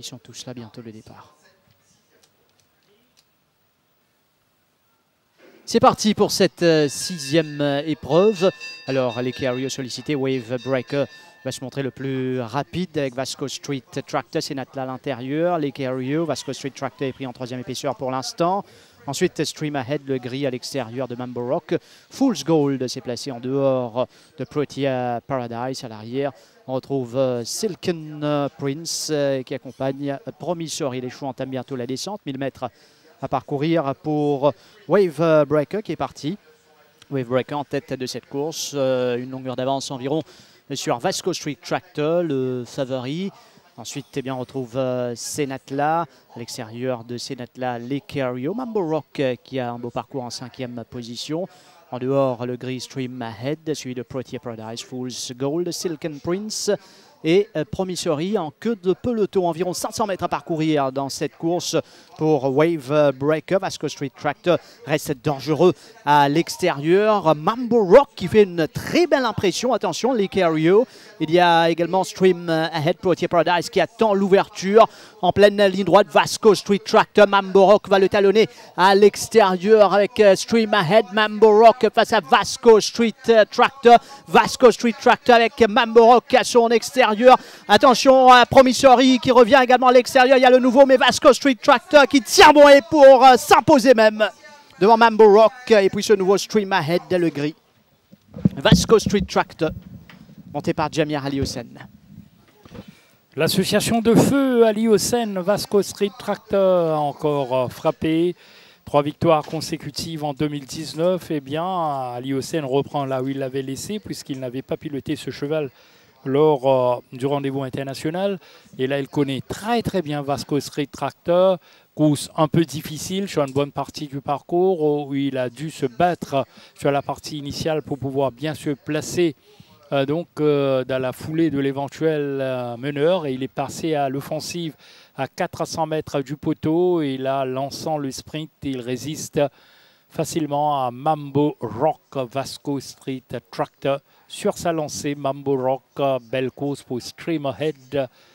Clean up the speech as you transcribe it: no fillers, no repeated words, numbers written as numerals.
Ils sont tous là, bientôt le départ. C'est parti pour cette 6e épreuve. Alors, les Kerio sollicités, Wave Breaker va se montrer le plus rapide avec Vasco Street Tractor, Senatla à l'intérieur. Les Kerio, Vasco Street Tractor est pris en 3e épaisseur pour l'instant. Ensuite, Stream Ahead, le gris à l'extérieur de Mambo Rock. Fool's Gold s'est placé en dehors de Protea Paradise. À l'arrière, on retrouve Silken Prince qui accompagne Promissory. Les chevaux entament bientôt la descente, 1000 mètres à parcourir pour Wave Breaker qui est parti. Wave Breaker en tête de cette course, une longueur d'avance environ sur Vasco Street Tractor, le favori. Ensuite, eh bien, on retrouve Senatla, à l'extérieur de Senatla, les Kerio. Mambo Rock qui a un beau parcours en 5e position. En dehors, le gris Stream Ahead, suivi de Protea Paradise, Fool's Gold, Silken Prince et Promissory en queue de peloton. Environ 500 mètres à parcourir dans cette course pour Wave Breaker. Vasco Street Tractor reste dangereux à l'extérieur. Mambo Rock qui fait une très belle impression. Attention, les Kerio. Il y a également Stream Ahead, Protea Paradise qui attend l'ouverture. En pleine ligne droite, Vasco Street Tractor. Mambo Rock va le talonner à l'extérieur avec Stream Ahead. Mambo Rock face à Vasco Street Tractor. Vasco Street Tractor avec Mambo Rock à son extérieur. Attention à Promissory qui revient également à l'extérieur. Il y a le nouveau, mais Vasco Street Tractor qui tire bon et pour s'imposer même devant Mambo Rock. Et puis ce nouveau Stream Ahead, le gris. Vasco Street Tractor, monté par Jamir Ali Hossein. L'association de feu Ali Hossein, Vasco Street Tractor a encore frappé. 3 victoires consécutives en 2019. Eh bien, Ali Hossein reprend là où il l'avait laissé puisqu'il n'avait pas piloté ce cheval lors du rendez-vous international. Et là, il connaît très bien Vasco Street Tractor. Course un peu difficile sur une bonne partie du parcours où il a dû se battre sur la partie initiale pour pouvoir bien se placer dans la foulée de l'éventuel meneur. Et il est passé à l'offensive à 400 mètres du poteau. Et là, lançant le sprint, il résiste facilement à Mambo Rock, Vasco Street Tractor. Sur sa lancée, Mambo Rock, belle course pour Stream Ahead.